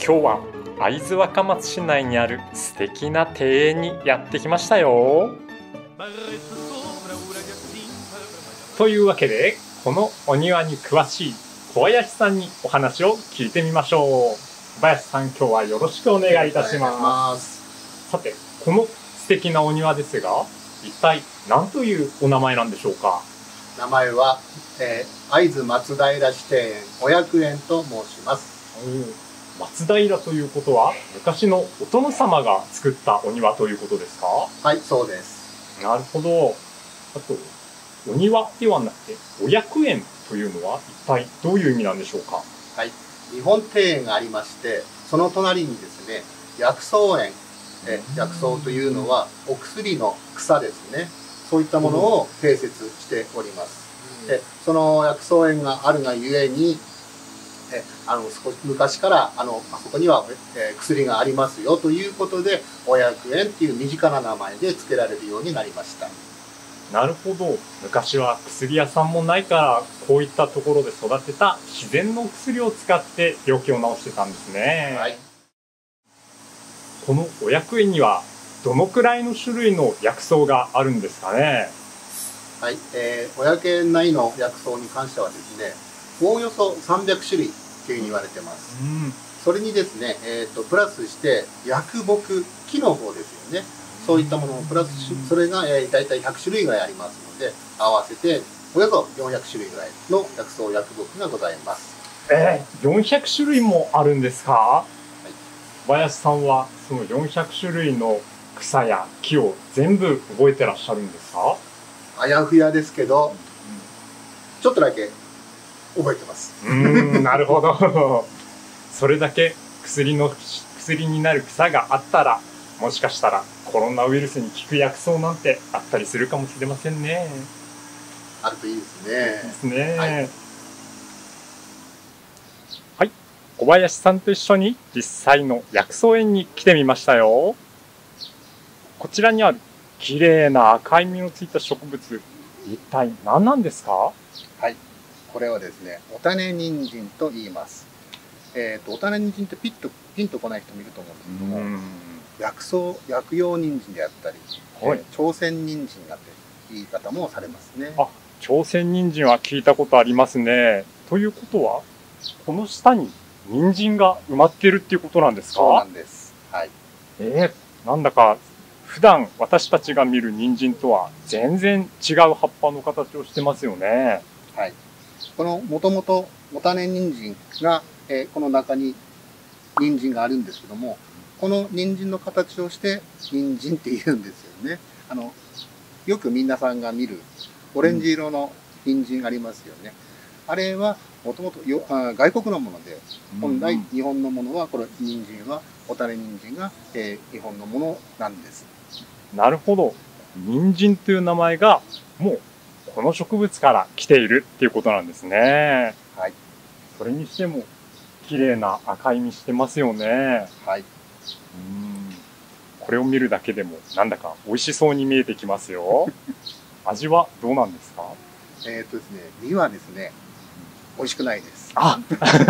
今日は会津若松市内にある素敵な庭園にやってきましたよ。というわけで、このお庭に詳しい小林さんにお話を聞いてみましょう。小林さん、今日はよろしくお願いいたします。さて、この素敵なお庭ですが、一体何というお名前なんでしょうか？ 名前は、会津松平市庭園お百園と申します。 松平ということは昔のお殿様が作ったお庭ということですか？ はい、そうです。 なるほど。あと、お庭ではなくてお百園というのは一体どういう意味なんでしょうか？ はい、日本庭園がありまして、その隣にですね、薬草園、薬草というのはお薬の草ですね。そういったものを併設しております。で、その薬草園があるがゆえに、昔からあそこには、薬がありますよということで、お百園っていう身近な名前で付けられるようになりました。 なるほど。昔は薬屋さんもないから、こういったところで育てた自然の薬を使って病気を治してたんですね。 はい、 このお百園にはどのくらいの種類の薬草があるんですかね？ はい、お百園内の薬草に関してはですね、おおよそ300種類というふうに言われてます。それにですね、プラスして薬木、木の方ですよね。そういったものをプラスし、それが、大体100種類ぐらいありますので、合わせておよそ400種類ぐらいの薬草薬木がございます。 400種類もあるんですか？ はい、 小林さんはその400種類の草や木を全部覚えてらっしゃるんですか？ あやふやですけど、ちょっとだけ覚えてます。 なるほど。それだけ薬になる草があったら、もしかしたらコロナウイルスに効く薬草なんてあったりするかもしれませんね。 あるといいですね。 ですね。 はい、 はい、小林さんと一緒に実際の薬草園に来てみましたよ。こちらにある綺麗な赤い実のついた植物、一体何なんですか？ はい、これはですね、お種人参と言います。お種人参ってピンとこない人もいると思うんですけども、薬用人参であったり、朝鮮人参なんて言い方もされますね。 あ、朝鮮人参は聞いたことありますね。ということは、この下に人参が埋まっているっていうことなんですか？ そうなんです。はい。 なんだか普段私たちが見る人参とは全然違う葉っぱの形をしてますよね。 はい。このもともとお種人参が、この中に人参があるんですけども、この人参の形をして人参って言うんですよね。よく皆さんが見るオレンジ色の人参ありますよね。あれはもともと外国のもので、本来日本のものはこれ人参はお種人参が、日本のものなんです。 なるほど。人参という名前がもうこの植物から来ているっていうことなんですね。 はい。 それにしても綺麗な赤い実してますよね。 はい。 これを見るだけでもなんだか美味しそうに見えてきますよ。味はどうなんですか？ ですね、実はですね、美味しくないです。 あ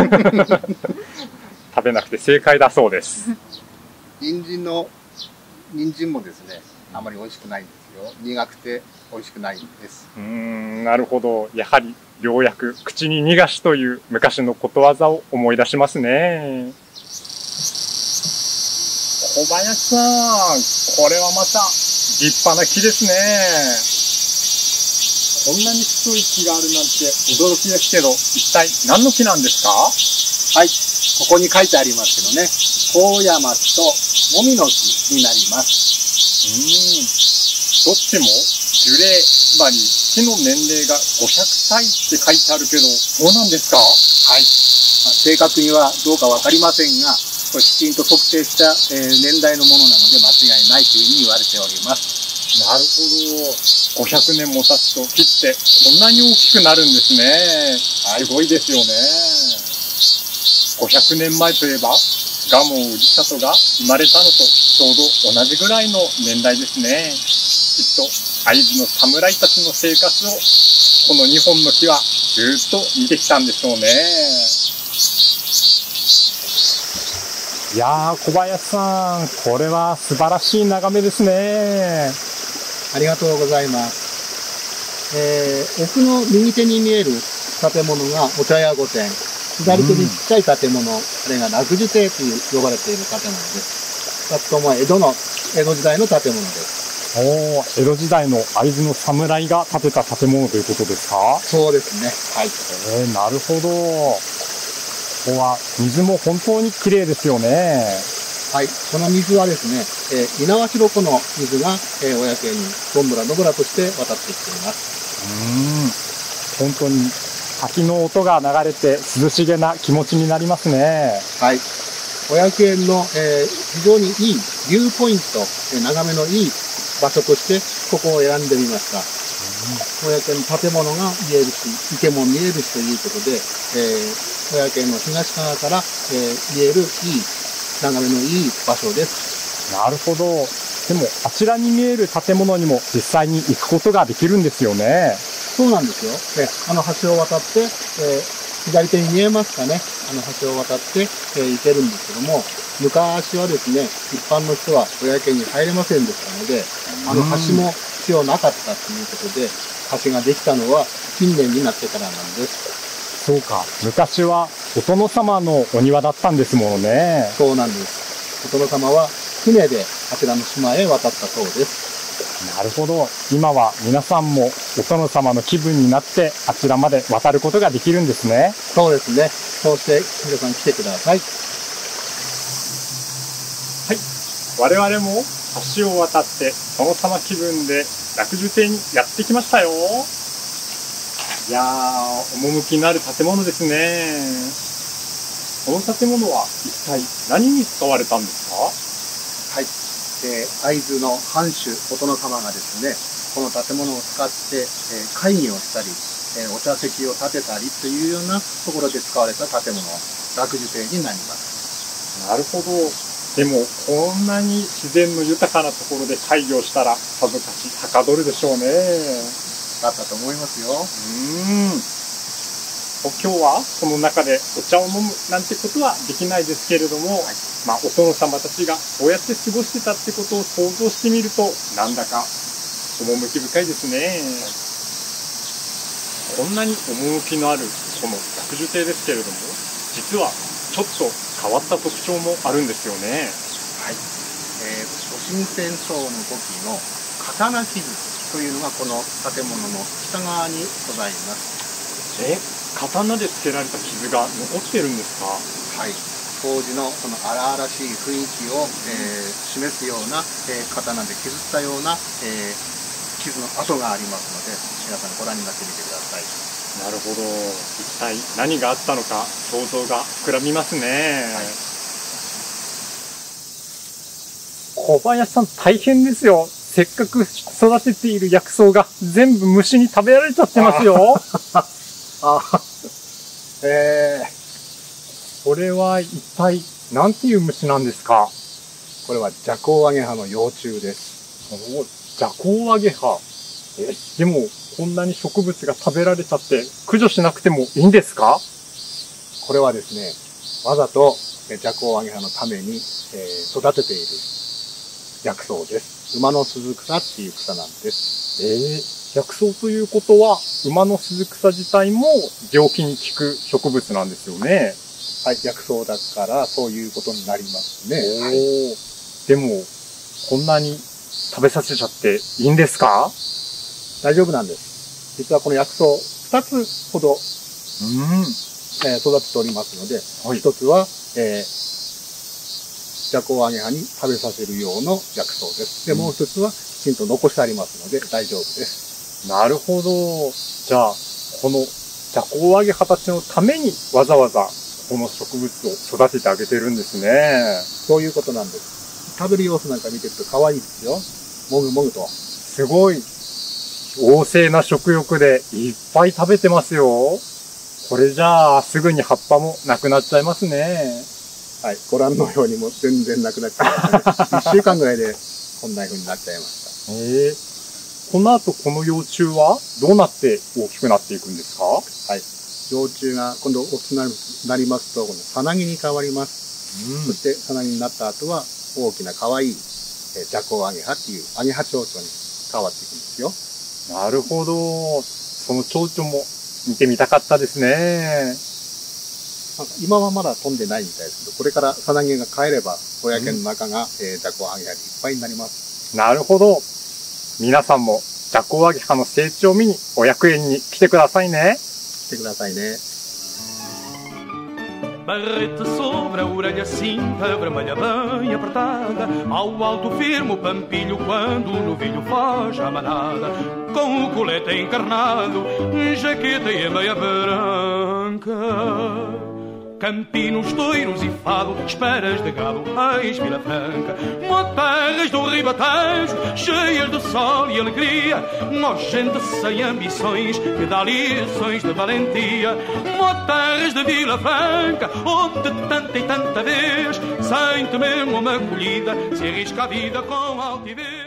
食べなくて正解だそうです。 人参もですね、あまり美味しくないんですよ。苦くて美味しくないんです。 なるほど。やはり良薬、口に逃がしという昔のことわざを思い出しますね。小林さん、これはまた立派な木ですね。こんなに太い木があるなんて驚きですけど、一体何の木なんですか？ はい、ここに書いてありますけどね、高野松ともみの木になります。 どっちも樹齢、つまり木の年齢が500歳って書いてあるけど、そうなんですか？ はい。正確にはどうかわかりませんが、これきちんと特定した、年代のものなので間違いないというふうに言われております。 なるほど。500年も経つと木ってこんなに大きくなるんですね。すごいですよね。500年前といえば、蒲生氏郷が生まれたのとちょうど同じぐらいの年代ですね。きっと会津の侍たちの生活をこの2本の木はずっと見てきたんでしょうね。 いやー、小林さん、これは素晴らしい眺めですね。 ありがとうございます。奥の右手に見える建物がお茶屋御殿。左手にちっちゃい建物、あれが楽寿亭という呼ばれている建物です。2つとも江戸時代の建物です。 おー、江戸時代の会津の侍が建てた建物ということですか？ そうですね。はい。 なるほど。ここは水も本当に綺麗ですよね。 はい。この水はですね、猪苗代湖の水が、小焼にどんぶらどんぶらとして渡ってきています。 本当に滝の音が流れて涼しげな気持ちになりますね。 はい。小焼園の、非常にいいビューポイント、眺めのいい場所としてここを選んでみました。小焼園の建物が見えるし、池も見えるしということで、小焼園の東側から、見えるいい眺めのいい場所です。 なるほど。でもあちらに見える建物にも実際に行くことができるんですよね。 そうなんですよ。あの橋を渡って、左手に見えますかね。あの橋を渡って、行けるんですけども、昔はですね、一般の人は小焼に入れませんでしたので、あの橋も必要なかったということで、橋ができたのは近年になってからなんです。 そうか。昔はお殿様のお庭だったんですものね。 そうなんです。お殿様は船であちらの島へ渡ったそうです。 なるほど。今は皆さんもお殿様の気分になってあちらまで渡ることができるんですね。 そうですね。そうして皆さん来てください。 はい。我々も橋を渡って殿様気分で楽寿亭にやってきましたよ。いやー、趣のある建物ですね。この建物は一体何に使われたんですか？ はい。会津の藩主お殿様がですね、この建物を使って、会議をしたり、お茶席を建てたりというようなところで使われた建物、楽寿亭になります。 なるほど。でも、こんなに自然の豊かなところで会議をしたら、さぞかしはかどるでしょうね。 だったと思いますよ。 今日はこの中でお茶を飲むなんてことはできないですけれども、お殿様たちがこうやって過ごしてたってことを想像してみると、なんだか趣深いですね。こんなに趣のあるこの楽寿亭ですけれども、実はちょっと変わった特徴もあるんですよね。 はい。戊辰戦争の時の刀傷というのがこの建物の北側にございます。 刀でつけられた傷が残ってるんですか？ はい。当時のその荒々しい雰囲気を、示すような、刀で削ったような、傷の跡がありますので、皆さんご覧になってみてください。 なるほど。一体何があったのか想像が膨らみますね。小林さん大変ですよ。せっかく育てている薬草が全部虫に食べられちゃってますよ。これは一体何ていう虫なんですか？ これはジャコウアゲハの幼虫です。 ジャコウアゲハ。でもこんなに植物が食べられちゃって駆除しなくてもいいんですか？ これはですね、わざとジャコウアゲハのために、育てている薬草です。馬の鈴草っていう草なんです。 薬草ということは馬の鈴草自体も病気に効く植物なんですよね。 はい、薬草だからそういうことになりますね。 でもこんなに食べさせちゃっていいんですか？ 大丈夫なんです。実はこの薬草2つほど、育てておりますので、1つは、ジャコウアゲハに食べさせる用の薬草です。で、もう1つはきちんと残してありますので大丈夫です。 なるほど。じゃあ、このジャコウアゲハたちのためにわざわざこの植物を育ててあげてるんですね。 そういうことなんです。食べる様子なんか見てると可愛いですよ。もぐもぐと。 すごい旺盛な食欲でいっぱい食べてますよ。これじゃあすぐに葉っぱもなくなっちゃいますね。 はい。ご覧のようにも全然なくなっちゃいました、ね。1週間ぐらいでこんな風になっちゃいました。この後この幼虫はどうなって大きくなっていくんですか？ はい。幼虫が今度大きくなりますと、このさなぎに変わります。 そしてさなぎになった後は大きな可愛いジャコウアゲハっていうアゲハ蝶々に変わっていくんですよ。 なるほど。その蝶々も見てみたかったですね。 なんか今はまだ飛んでないみたいですけど、これからさなぎが帰れば小屋犬の中が、ジャコウアゲハでいっぱいになります。 なるほど。皆さんもジャコウアゲハの成長を見にお役園に来てくださいね。 来てくださいね。 Barrete sobre a orelha cinta, vermelha bem apertada. Ao alto firme o pampilho quando o novilho foge à manada. Com o colete encarnado, jaqueta e a meia branca. Campinos, toiros e fado, esperas de gado, eis Vila Franca. Moterras do Ribatejo, cheias de sol e alegria. Gente sem ambições, que dá lições de valentia. Moterras de Vila Franca, onde tanta e tanta vez, sem temer uma colhida, se arrisca a vida com altivez.